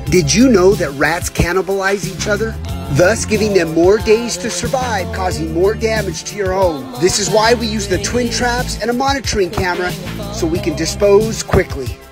Did you know that rats cannibalize each other, thus giving them more days to survive, causing more damage to your home? This is why we use the twin traps and a monitoring camera so we can dispose quickly.